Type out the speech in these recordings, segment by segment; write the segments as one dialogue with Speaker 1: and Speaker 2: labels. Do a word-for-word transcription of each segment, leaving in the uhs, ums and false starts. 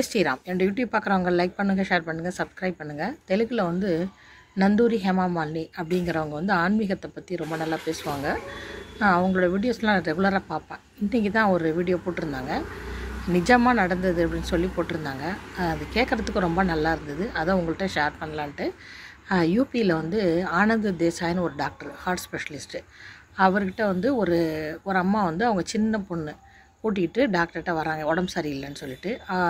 Speaker 1: ஜெய் ஸ்ரீராம். என்னோட யூடியூப் பார்க்குறவங்க லைக் பண்ணுங்கள், ஷேர் பண்ணுங்கள், சப்ஸ்கிரைப் பண்ணுங்கள். தெலுங்கில் வந்து நந்தூரி ஹேமா மாலினி அப்படிங்கிறவங்க வந்து ஆன்மீகத்தை பற்றி ரொம்ப நல்லா பேசுவாங்க. அவங்களோட வீடியோஸ்லாம் நான் ரெகுலராக பார்ப்பேன். இன்றைக்கி தான் ஒரு வீடியோ போட்டிருந்தாங்க, நிஜமாக நடந்தது அப்படின்னு சொல்லி போட்டிருந்தாங்க. அது கேட்குறதுக்கு ரொம்ப நல்லா இருந்தது. அதை உங்கள்கிட்ட ஷேர் பண்ணலான்ட்டு. யூபியில் வந்து ஆனந்த் தேசாய்னு ஒரு டாக்டர், ஹார்ட் ஸ்பெஷலிஸ்ட்டு. அவர்கிட்ட வந்து ஒரு ஒரு அம்மா வந்து அவங்க சின்ன பொண்ணு கூட்டிகிட்டு டாக்டர்கிட்ட வராங்க, உடம்பு சரியில்லைன்னு சொல்லிட்டு.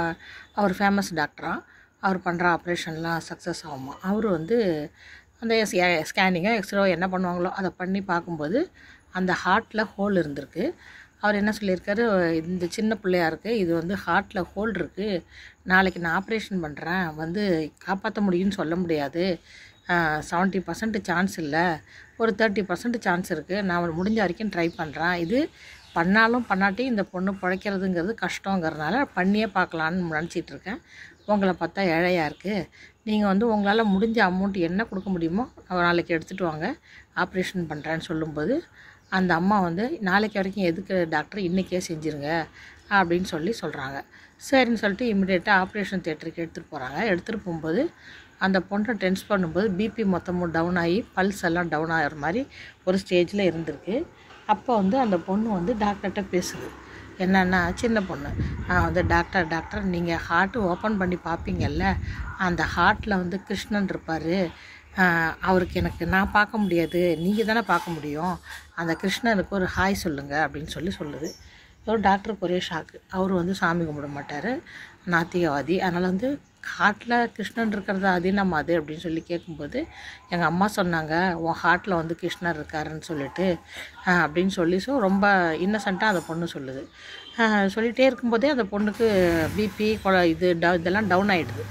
Speaker 1: அவர் ஃபேமஸ் டாக்டராக, அவர் பண்ணுற ஆப்ரேஷன்லாம் சக்ஸஸ் ஆகுமா. அவர் வந்து அந்த ஸ்கேனிங்கோ எக்ஸ்ரே என்ன பண்ணுவாங்களோ அதை பண்ணி பார்க்கும்போது அந்த ஹார்ட்டில் ஹோல் இருந்திருக்கு. அவர் என்ன சொல்லியிருக்காரு, இந்த சின்ன பிள்ளையா இருக்குது, இது வந்து ஹார்ட்டில் ஹோல் இருக்குது, நாளைக்கு நான் ஆப்ரேஷன் பண்ணுறேன், வந்து காப்பாற்ற முடியும்னு சொல்ல முடியாது, செவன்ட்டி பர்சன்ட் சான்ஸ் இல்லை, ஒரு தேர்ட்டி பர்சன்ட் சான்ஸ் இருக்குது, நான் முடிஞ்ச வரைக்கும் ட்ரை பண்ணுறேன், இது பண்ணாலும் பண்ணாட்டி இந்த பொண்ணு பிழைக்கிறதுங்கிறது கஷ்டங்கிறதுனால பண்ணியே பார்க்கலான்னு நினச்சிட்டு இருக்கேன். உங்களை பார்த்தா ஏழையாக இருக்குது, நீங்கள் வந்து உங்களால் முடிஞ்ச அமௌண்ட் என்ன கொடுக்க முடியுமோ நாளைக்கு எடுத்துகிட்டு வாங்க, ஆப்ரேஷன் பண்ணுறேன்னு சொல்லும்போது அந்த அம்மா வந்து நாளைக்கு வரைக்கும் எதுக்கு டாக்டர், இன்றைக்கே செஞ்சுருங்க அப்படின்னு சொல்லி சொல்கிறாங்க. சரின்னு சொல்லிட்டு இமிடியேட்டாக ஆப்ரேஷன் தியேட்டருக்கு எடுத்துகிட்டு போகிறாங்க. எடுத்துகிட்டு போகும்போது அந்த பொண்ணை டென்ஸ் பண்ணும்போது பிபி மொத்தமும் டவுன் ஆகி பல்ஸ் எல்லாம் டவுன் ஆகிற மாதிரி ஒரு ஸ்டேஜில் இருந்திருக்கு. அப்போ வந்து அந்த பொண்ணு வந்து டாக்டர்கிட்ட பேசுது. என்னென்னா, சின்ன பொண்ணு வந்து டாக்டர் டாக்டர் நீங்கள் ஹார்ட்டு ஓப்பன் பண்ணி பார்ப்பீங்கல்ல, அந்த ஹார்ட்டில் வந்து கிருஷ்ணன் இருப்பார், அவருக்கு எனக்கு நான் பார்க்க முடியாது, நீங்கள் தானே பார்க்க முடியும், அந்த கிருஷ்ணனுக்கு ஒரு ஹாய் சொல்லுங்கள் அப்படின்னு சொல்லி சொல்லுது. ஒரு டாக்டருக்கு ஒரே ஷாக்கு. அவர் வந்து சாமி கும்பிட மாட்டார், நாத்திகவாதி. அதனால் வந்து ஹார்ட்டில் கிருஷ்ணன் இருக்கிறது அதீனம் அது அப்படின்னு சொல்லி கேட்கும்போது எங்கள் அம்மா சொன்னாங்க, உன் ஹார்ட்டில் வந்து கிருஷ்ணர் இருக்காருன்னு சொல்லிட்டு அப்படின்னு சொல்லி ஸோ ரொம்ப இன்னசென்ட்டாக அந்த பொண்ணு சொல்லுது. சொல்லிகிட்டே இருக்கும்போதே அந்த பொண்ணுக்கு பிபி இது ட இதெல்லாம் டவுன் ஆகிடுது,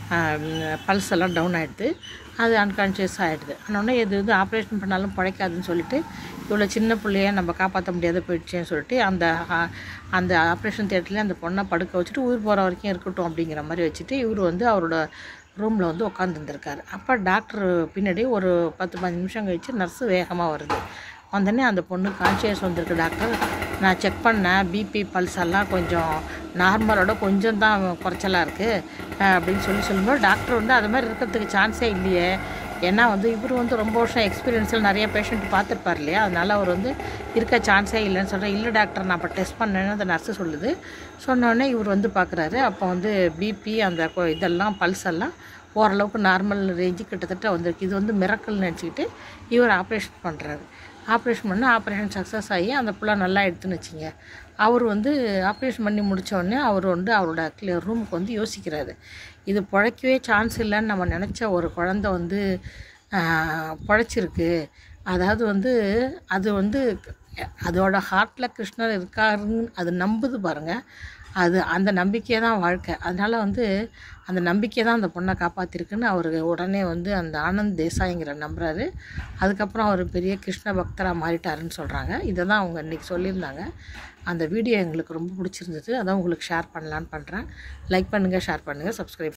Speaker 1: பல்ஸ் எல்லாம் டவுன் ஆகிடுது, அது அன்கான்ஷியஸ் ஆகிடுது. அதனால எது இது ஆப்ரேஷன் பண்ணாலும் பிழைக்காதுன்னு சொல்லிட்டு இவ்வளோ சின்ன பிள்ளைய நம்ம காப்பாற்ற முடியாத போயிடுச்சேன்னு சொல்லிட்டு அந்த அந்த ஆப்ரேஷன் தியேட்டர்லேயே அந்த பொண்ணை படுக்க வச்சுட்டு உயிர் போகிற வரைக்கும் இருக்கட்டும் அப்படிங்கிற மாதிரி வச்சுட்டு இவர் வந்து அவரோட ரூமில் வந்து உட்காந்துருந்துருக்காரு. அப்போ டாக்டர் பின்னாடி ஒரு பத்து பதினஞ்சு நிமிஷம் கழித்து நர்ஸு வேகமாக வருது. வந்தோடனே அந்த பொண்ணு கான்ஷியஸ் வந்திருக்கு, டாக்டர் நான் செக் பண்ணேன், பிபி பல்ஸ் எல்லாம் கொஞ்சம் நார்மலோட கொஞ்சம் தான் குறைச்சலாக இருக்குது அப்படின்னு சொல்லி சொல்லும்போது டாக்டர் வந்து அது மாதிரி இருக்கிறதுக்கு சான்ஸே இல்லையே, ஏன்னா வந்து இவர் வந்து ரொம்ப வருஷம் எக்ஸ்பீரியன்ஸில் நிறைய பேஷண்ட் பார்த்துருப்பார் இல்லையா, அதனால் அவர் வந்து இருக்க சான்ஸே இல்லைன்னு சொல்கிறேன். இல்லை டாக்டர் நான் இப்போ டெஸ்ட் பண்ணேன்னு அந்த நர்ஸு சொல்லுது. சொன்னோடனே இவர் வந்து பார்க்குறாரு. அப்போ வந்து பிபி அந்த இதெல்லாம் பல்ஸ் எல்லாம் ஓரளவுக்கு நார்மல் ரேஞ்சு கிட்டத்தட்ட வந்திருக்கு. இது வந்து மிரக்கல்னு நினச்சிக்கிட்டு இவர் ஆப்ரேஷன் பண்ணுறாரு. ஆப்ரேஷன் பண்ணால் ஆப்ரேஷன் சக்ஸஸ் ஆகி அந்த பிள்ளை நல்லா எடுத்துன்னு வச்சிங்க. அவர் வந்து ஆப்ரேஷன் பண்ணி முடித்தோடனே அவர் வந்து அவரோட ரூமுக்கு வந்து யோசிக்கிறாரு, இது பிழைக்கவே சான்ஸ் இல்லைன்னு நம்ம நினச்ச ஒரு குழந்த வந்து பிழைச்சிருக்கு, அதாவது வந்து அது வந்து அதோட ஹார்ட்டில் கிருஷ்ணர் இருக்காருன்னு அது நம்புது பாருங்கள், அது அந்த நம்பிக்கை தான் வாழ்க்கை. அதனால் வந்து அந்த நம்பிக்கை தான் அந்த பொண்ணை காப்பாற்றிருக்குன்னு அவர் உடனே வந்து அந்த ஆனந்த் தேசாய்ங்கிற நம்புறாரு. அதுக்கப்புறம் அவர் பெரிய கிருஷ்ண பக்தராக மாறிட்டாருன்னு சொல்கிறாங்க. இதை தான் அவங்க இன்றைக்கி சொல்லியிருந்தாங்க. அந்த வீடியோ எங்களுக்கு ரொம்ப பிடிச்சிருந்தது, அதான் உங்களுக்கு ஷேர் பண்ணலான்னு பண்ணுறேன். லைக் பண்ணுங்கள், ஷேர் பண்ணுங்கள், சப்ஸ்கிரைப்